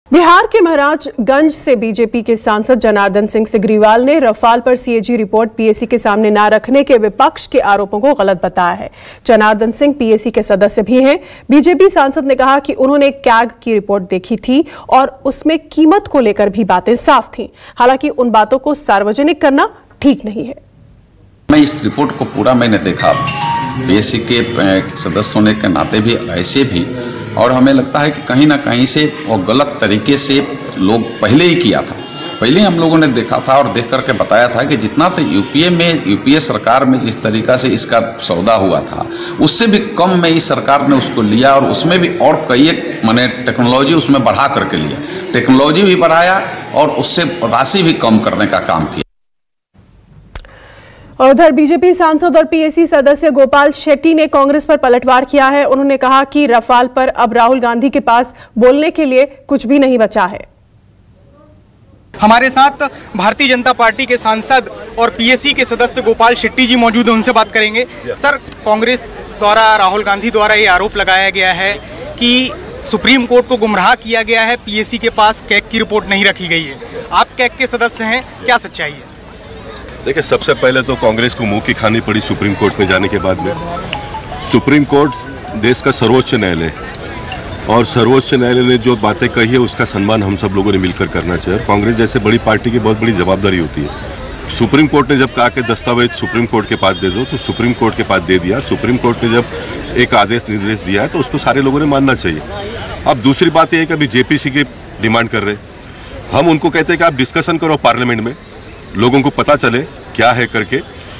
बिहार के महाराजगंज से बीजेपी के सांसद जनार्दन सिंह सिग्रीवाल ने रफाल पर सीएजी रिपोर्ट पीएसी के सामने न रखने के विपक्ष के आरोपों को गलत बताया है। जनार्दन सिंह पीएसी के सदस्य भी हैं। बीजेपी सांसद ने कहा कि उन्होंने कैग की रिपोर्ट देखी थी और उसमें कीमत को लेकर भी बातें साफ थीं। हालांकि उन बातों को सार्वजनिक करना ठीक नहीं है। मैं इस रिपोर्ट को पूरा मैंने देखा, पीएसी के सदस्य होने के नाते भी ऐसे भी, और हमें लगता है कि कहीं ना कहीं से वो गलत तरीके से लोग पहले ही किया था। पहले हम लोगों ने देखा था और देख करके बताया था कि जितना तो यूपीए सरकार में जिस तरीका से इसका सौदा हुआ था, उससे भी कम में इस सरकार ने उसको लिया और उसमें भी और कई एक मैंने टेक्नोलॉजी उसमें बढ़ा करके लिया, टेक्नोलॉजी भी बढ़ाया और उससे राशि भी कम करने का काम किया। उधर बीजेपी सांसद और पीएसी सदस्य गोपाल शेट्टी ने कांग्रेस पर पलटवार किया है। उन्होंने कहा कि रफाल पर अब राहुल गांधी के पास बोलने के लिए कुछ भी नहीं बचा है। हमारे साथ भारतीय जनता पार्टी के सांसद और पीएसी के सदस्य गोपाल शेट्टी जी मौजूद हैं, उनसे बात करेंगे। सर, कांग्रेस द्वारा राहुल गांधी द्वारा ये आरोप लगाया गया है कि सुप्रीम कोर्ट को गुमराह किया गया है, पीएसी के पास कैग की रिपोर्ट नहीं रखी गई है। आप कैग के सदस्य हैं, क्या सच्चाई है? देखिए, सबसे पहले तो कांग्रेस को मुंह की खानी पड़ी सुप्रीम कोर्ट में जाने के बाद में। सुप्रीम कोर्ट देश का सर्वोच्च न्यायालय, और सर्वोच्च न्यायालय ने जो बातें कही है उसका सम्मान हम सब लोगों ने मिलकर करना चाहिए। कांग्रेस जैसे बड़ी पार्टी की बहुत बड़ी जवाबदारी होती है। सुप्रीम कोर्ट ने जब कहा कि दस्तावेज सुप्रीम कोर्ट के पास दे दो, तो सुप्रीम कोर्ट के पास दे दिया। सुप्रीम कोर्ट ने जब एक आदेश निर्देश दिया है तो उसको सारे लोगों ने मानना चाहिए। अब दूसरी बात यह है कि अभी जेपीसी की डिमांड कर रहे, हम उनको कहते हैं कि आप डिस्कशन करो पार्लियामेंट में, लोगों को पता चले क्या है करके।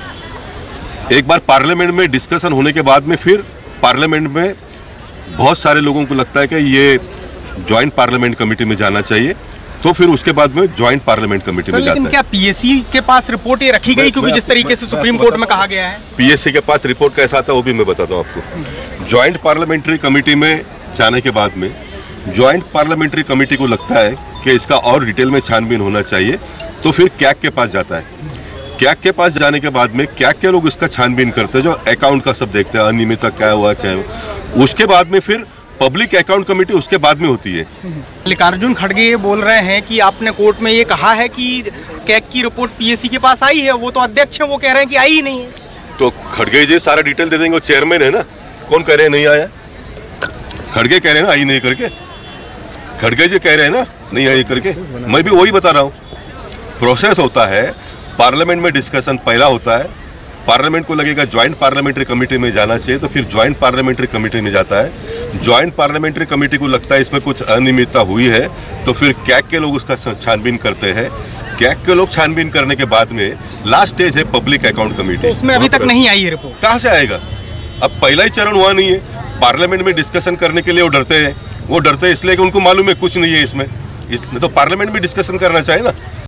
एक बार पार्लियामेंट में डिस्कशन होने के बाद में फिर पार्लियामेंट में बहुत सारे लोगों को लगता है कि ये ज्वाइंट पार्लियामेंट कमेटी में जाना चाहिए, तो फिर उसके बाद में ज्वाइंट पार्लियामेंट कमेटी में जाता है। लेकिन क्या पीएससी के पास रिपोर्ट ये रखी गई? क्योंकि जिस तरीके से सुप्रीम कोर्ट में कहा गया है पीएससी के पास रिपोर्ट कैसा आता है वो भी मैं बताता हूँ आपको। ज्वाइंट पार्लियामेंट्री कमेटी में जाने के बाद में ज्वाइंट पार्लियामेंट्री कमेटी को लगता है कि इसका और डिटेल में छानबीन होना चाहिए, तो फिर कैग के पास जाता है। कैग के पास जाने के बाद में कैग के लोग इसका छानबीन करते हैं, जो अकाउंट का सब देखते हैं, अनियमितता क्या हुआ क्या हुआ। उसके बाद में फिर पब्लिक अकाउंट कमेटी उसके बाद में होती है। मल्लिकार्जुन खड़गे ये बोल रहे हैं कि आपने कोर्ट में ये कहा है कि कैग की रिपोर्ट पीएससी के पास आई है, वो तो अध्यक्ष हैं, वो कह रहे हैं कि आई ही नहीं है। तो खड़गे जी सारा डिटेल दे देंगे, वो चेयरमैन है ना, कौन कह रहे हैं नहीं आया? खड़गे कह रहे हैं ना आई नहीं करके, खड़गे जी कह रहे हैं ना नहीं आई करके। मैं भी वही बता रहा हूँ। प्रोसेस होता है, पार्लियामेंट में डिस्कशन पहला होता है, पार्लियामेंट को लगेगा ज्वाइंट पार्लियामेंट्री कमेटी में जाना चाहिए, तो फिर ज्वाइंट पार्लियामेंट्री कमेटी में जाता है। ज्वाइंट पार्लियामेंट्री कमेटी को लगता है इसमें कुछ अनियमितता हुई है, तो फिर कैग के लोग उसका छानबीन करते हैं। कैग के लोग छानबीन करने के बाद में लास्ट स्टेज है पब्लिक अकाउंट कमेटी। तो उसमें अभी तक नहीं आई है रिपोर्ट। कहाँ से आएगा? अब पहला ही चरण हुआ नहीं है। पार्लियामेंट में डिस्कशन करने के लिए वो डरते हैं, इसलिए कि उनको मालूम है कुछ नहीं है इसमें। तो पार्लियामेंट में डिस्कशन करना चाहिए ना।